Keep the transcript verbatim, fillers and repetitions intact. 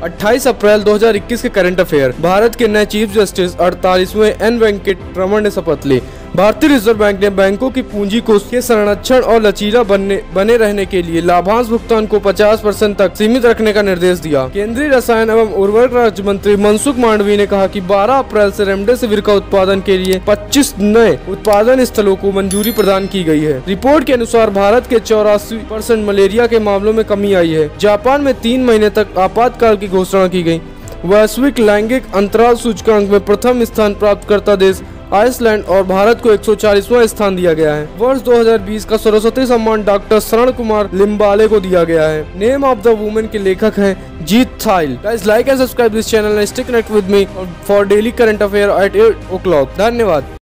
अट्ठाईस अप्रैल दो हज़ार इक्कीस के करंट अफेयर। भारत के नए चीफ जस्टिस अड़तालीसवें एन वेंकट रमन ने शपथ ली। भारतीय रिजर्व बैंक ने बैंकों की पूंजी कोष के संरक्षण और लचीला बनने बने रहने के लिए लाभांश भुगतान को पचास परसेंट तक सीमित रखने का निर्देश दिया। केंद्रीय रसायन एवं उर्वरक राज्य मंत्री मनसुख मांडवी ने कहा कि बारह अप्रैल से रेमडेसिविर का उत्पादन के लिए पच्चीस नए उत्पादन स्थलों को मंजूरी प्रदान की गई है। रिपोर्ट के अनुसार भारत के चौरासी परसेंट मलेरिया के मामलों में कमी आई है। जापान में तीन महीने तक आपातकाल की घोषणा की गई। वैश्विक लैंगिक अंतराल सूचकांक में प्रथम स्थान प्राप्त करता देश आइसलैंड और भारत को एक सौ चालीसवां स्थान दिया गया है। वर्ष दो हज़ार बीस का सरस्वती सम्मान डॉक्टर शरण कुमार लिम्बाले को दिया गया है। नेम ऑफ द वुमेन के लेखक हैं Jeet Thayil. Guys, like and subscribe this channel and stay connect with me for daily current affair at eight o'clock. धन्यवाद।